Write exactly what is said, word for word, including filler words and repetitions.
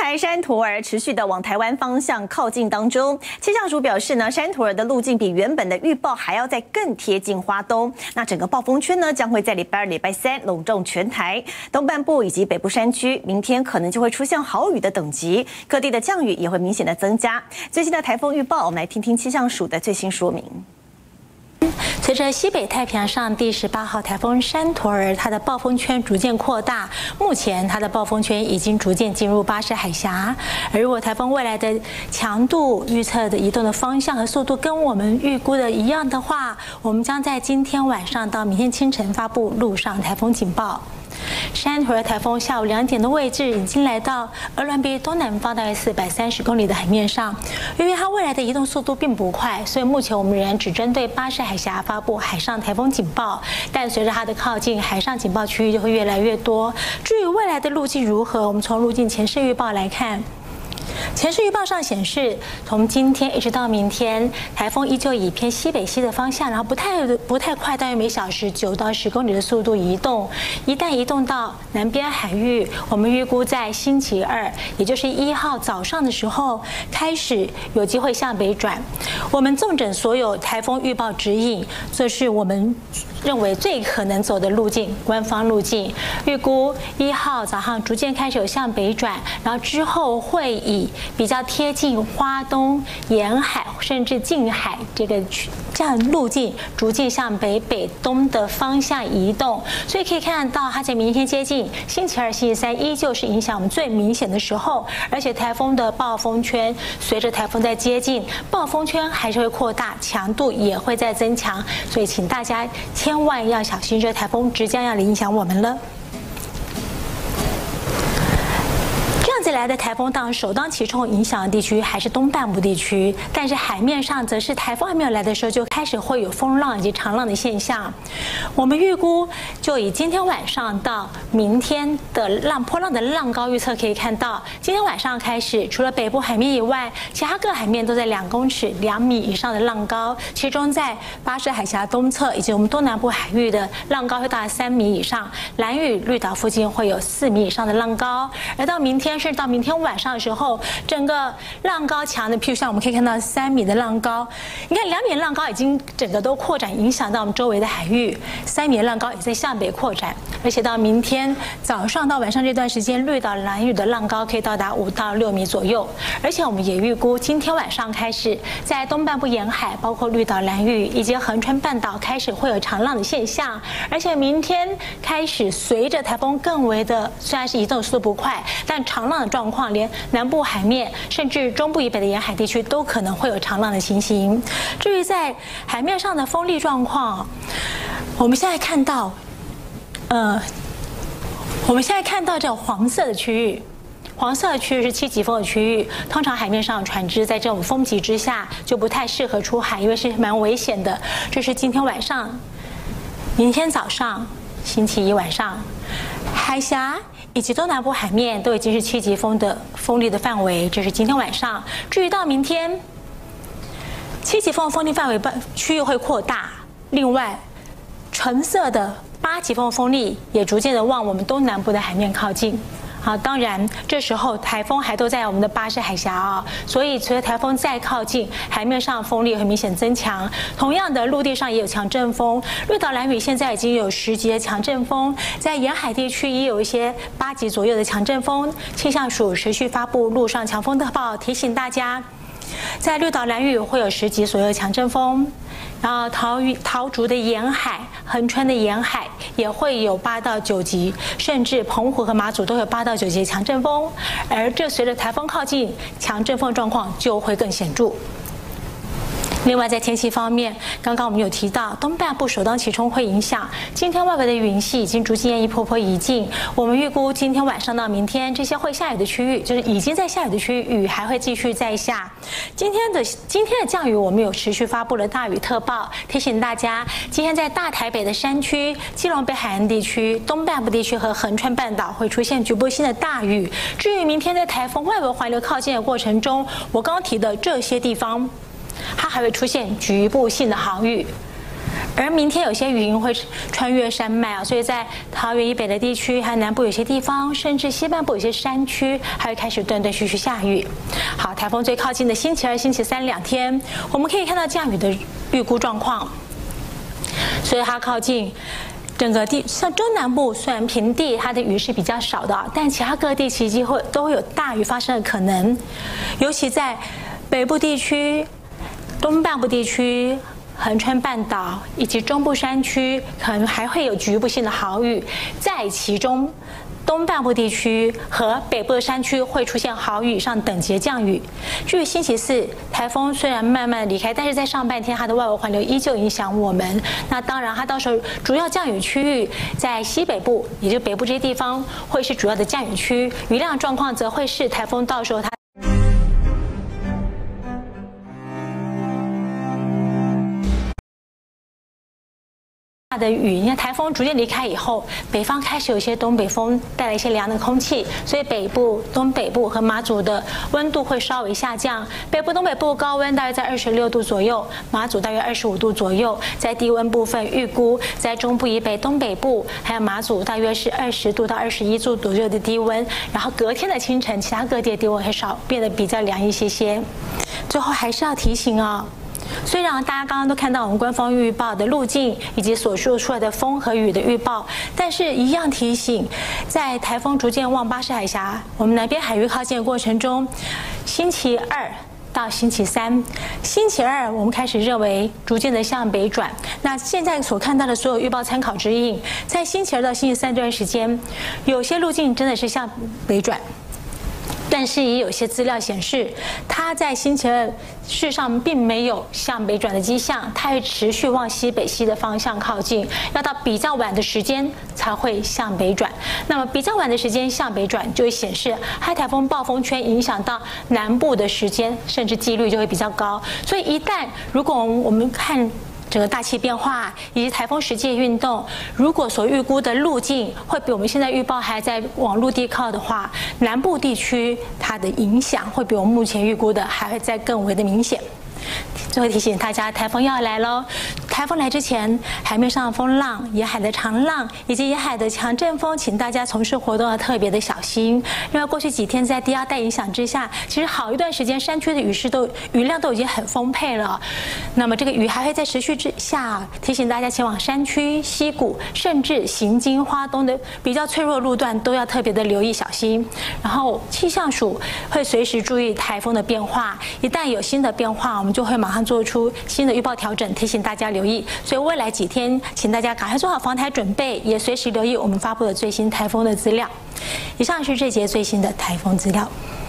台山陀儿持续的往台湾方向靠近当中，气象署表示呢，山陀儿的路径比原本的预报还要再更贴近花东。那整个暴风圈呢，将会在礼拜二、礼拜三笼罩全台东半部以及北部山区，明天可能就会出现豪雨的等级，各地的降雨也会明显的增加。最新的台风预报，我们来听听气象署的最新说明。 随着西北太平洋上第十八号台风山陀儿，它的暴风圈逐渐扩大，目前它的暴风圈已经逐渐进入巴士海峡。而如果台风未来的强度预测的移动的方向和速度跟我们预估的一样的话，我们将在今天晚上到明天清晨发布陆上台风警报。 山陀儿台风下午两点的位置已经来到鹅銮鼻东南方大约四百三十公里的海面上。由于它未来的移动速度并不快，所以目前我们仍然只针对巴士海峡发布海上台风警报。但随着它的靠近，海上警报区域就会越来越多。至于未来的路径如何，我们从路径前视预报来看。 前视预报上显示，从今天一直到明天，台风依旧以偏西北西的方向，然后不太不太快，大约每小时九到十公里的速度移动。一旦移动到南边海域，我们预估在星期二，也就是一号早上的时候，开始有机会向北转。我们纵整所有台风预报指引，这是我们认为最可能走的路径，官方路径。预估一号早上逐渐开始有向北转，然后之后会以 比较贴近花东沿海甚至近海这个这样路径，逐渐向北北东的方向移动。所以可以看到，它在明天接近星期二、星期三，依旧是影响我们最明显的时候。而且台风的暴风圈随着台风在接近，暴风圈还是会扩大，强度也会在增强。所以请大家千万要小心，这台风即将要影响我们了。 这样子来的台风，当然首当其冲影响的地区还是东半部地区，但是海面上则是台风还没有来的时候，就开始会有风浪以及长浪的现象。我们预估，就以今天晚上到明天的浪波浪的浪高预测可以看到，今天晚上开始，除了北部海面以外，其他各海面都在两公尺、两米以上的浪高，其中在巴士海峡东侧以及我们东南部海域的浪高会达三米以上，兰屿、绿岛附近会有四米以上的浪高，而到明天是 到明天晚上的时候，整个浪高强的，譬如像我们可以看到三米的浪高，你看两米的浪高已经整个都扩展，影响到我们周围的海域。三米的浪高也在向北扩展，而且到明天早上到晚上这段时间，绿岛、兰屿的浪高可以到达五到六米左右。而且我们也预估，今天晚上开始，在东半部沿海，包括绿岛、兰屿以及横穿半岛，开始会有长浪的现象。而且明天开始，随着台风更为的，虽然是移动速度不快，但长浪 状况，连南部海面甚至中部以北的沿海地区都可能会有长浪的情形。至于在海面上的风力状况，我们现在看到，呃，我们现在看到这黄色的区域，黄色的区域是七级风的区域。通常海面上船只在这种风级之下就不太适合出海，因为是蛮危险的。这是今天晚上、明天早上、星期一晚上，海峡 以及东南部海面都已经是七级风的风力的范围，这是今天晚上。至于到明天，七级风的风力范围区域会扩大。另外，橙色的八级风的风力也逐渐的往我们东南部的海面靠近。 好，当然，这时候台风还都在我们的巴士海峡啊，所以随着台风再靠近，海面上风力会明显增强。同样的，陆地上也有强阵风，绿岛、兰屿现在已经有十级的强阵风，在沿海地区也有一些八级左右的强阵风。气象署持续发布陆上强风特报，提醒大家，在绿岛、兰屿会有十级左右的强阵风。 然后桃屿、桃竹的沿海、横穿的沿海也会有八到九级，甚至澎湖和马祖都有八到九级的强阵风。而这随着台风靠近，强阵风状况就会更显著。 另外，在天气方面，刚刚我们有提到，东半部首当其冲会影响。今天外围的云系已经逐渐一波波移近，我们预估今天晚上到明天，这些会下雨的区域，就是已经在下雨的区域，雨还会继续在下。今天的今天的降雨，我们有持续发布了大雨特报，提醒大家，今天在大台北的山区、基隆北海岸地区、东半部地区和横穿半岛会出现局部性的大雨。至于明天在台风外围环流靠近的过程中，我刚刚提的这些地方， 它还会出现局部性的豪雨， 而明天有些云会穿越山脉啊，所以在桃园以北的地区，还有南部有些地方，甚至西半部有些山区，还会开始断断续续下雨。好，台风最靠近的星期二、星期三两天，我们可以看到降雨的预估状况。所以它靠近整个地，像中南部虽然平地它的雨是比较少的，但其他各地其实会都会有大雨发生的可能，尤其在北部地区、东半部地区、恒春半岛以及中部山区，可能还会有局部性的豪雨，在其中东半部地区和北部的山区会出现豪雨以上等级的降雨。至于星期四，台风虽然慢慢离开，但是在上半天它的外围环流依旧影响我们。那当然，它到时候主要降雨区域在西北部，也就是北部这些地方会是主要的降雨区，雨量状况则会是台风到时候它。大的雨，因为台风逐渐离开以后，北方开始有一些东北风带来一些凉的空气，所以北部、东北部和马祖的温度会稍微下降。北部、东北部高温大约在二十六度左右，马祖大约二十五度左右。在低温部分，预估在中部以北、东北部还有马祖大约是二十度到二十一度左右的低温。然后隔天的清晨，其他各地的低温会稍变得比较凉一些些。最后还是要提醒啊。虽然大家刚刚都看到我们官方预报的路径以及所说出来的风和雨的预报，但是一样提醒，在台风逐渐往巴士海峡、我们南边海域靠近的过程中，星期二到星期三，星期二我们开始认为逐渐的向北转。那现在所看到的所有预报参考指引，在星期二到星期三这段时间，有些路径真的是向北转。但是也有些资料显示，它在星期二事实上并没有向北转的迹象，它会持续往西北西的方向靠近，要到比较晚的时间才会向北转。那么比较晚的时间向北转，就会显示它台风暴风圈影响到南部的时间，甚至几率就会比较高。所以一旦如果我们看整个大气变化以及台风实际运动，如果所预估的路径会比我们现在预报还在往陆地靠的话，南部地区它的影响会比我们目前预估的还会再更为的明显。最后提醒大家，台风要来喽！台风来之前，海面上的风浪、沿海的长浪以及沿海的强阵风，请大家从事活动要特别的小心。因为过去几天在低压带影响之下，其实好一段时间山区的雨势都雨量都已经很丰沛了。那么这个雨还会在持续之下，提醒大家前往山区、溪谷，甚至行经花东的比较脆弱路段，都要特别的留意小心。然后气象署会随时注意台风的变化，一旦有新的变化，我们就会马上做出新的预报调整，提醒大家留意。所以未来几天，请大家赶快做好防台准备，也随时留意我们发布的最新台风的资料。以上是这节最新的台风资料。